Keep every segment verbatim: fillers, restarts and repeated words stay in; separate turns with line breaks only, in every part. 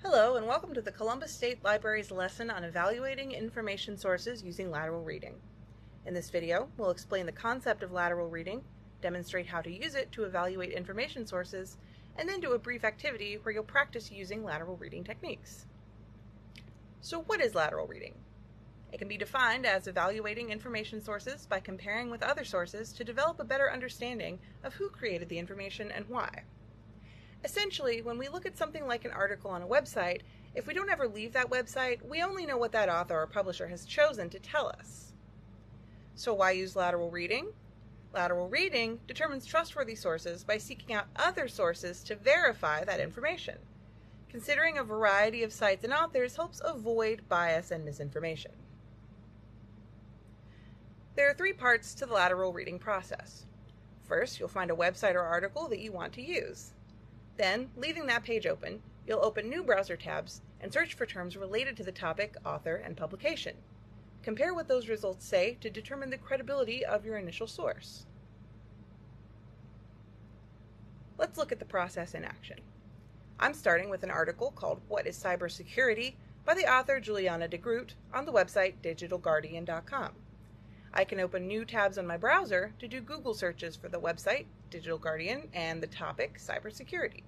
Hello, and welcome to the Columbus State Library's lesson on evaluating information sources using lateral reading. In this video, we'll explain the concept of lateral reading, demonstrate how to use it to evaluate information sources, and then do a brief activity where you'll practice using lateral reading techniques. So what is lateral reading? It can be defined as evaluating information sources by comparing with other sources to develop a better understanding of who created the information and why. Essentially, when we look at something like an article on a website, if we don't ever leave that website, we only know what that author or publisher has chosen to tell us. So why use lateral reading? Lateral reading determines trustworthy sources by seeking out other sources to verify that information. Considering a variety of sites and authors helps avoid bias and misinformation. There are three parts to the lateral reading process. First, you'll find a website or article that you want to use. Then, leaving that page open, you'll open new browser tabs and search for terms related to the topic, author, and publication. Compare what those results say to determine the credibility of your initial source. Let's look at the process in action. I'm starting with an article called What is Cybersecurity by the author Juliana de Groot on the website digital guardian dot com. I can open new tabs on my browser to do Google searches for the website, Digital Guardian, and the topic, cybersecurity.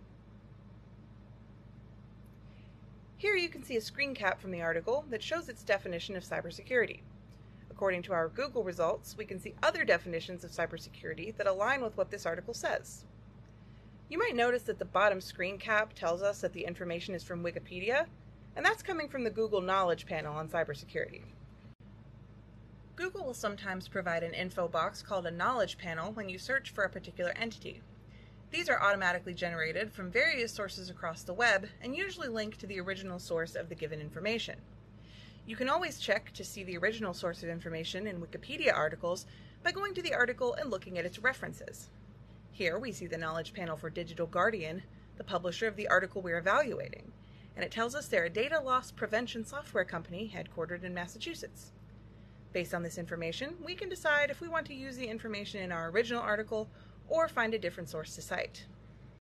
Here you can see a screen cap from the article that shows its definition of cybersecurity. According to our Google results, we can see other definitions of cybersecurity that align with what this article says. You might notice that the bottom screen cap tells us that the information is from Wikipedia, and that's coming from the Google Knowledge panel on cybersecurity. Google will sometimes provide an info box called a knowledge panel when you search for a particular entity. These are automatically generated from various sources across the web and usually link to the original source of the given information. You can always check to see the original source of information in Wikipedia articles by going to the article and looking at its references. Here we see the knowledge panel for Digital Guardian, the publisher of the article we're evaluating, and it tells us they're a data loss prevention software company headquartered in Massachusetts. Based on this information, we can decide if we want to use the information in our original article or find a different source to cite.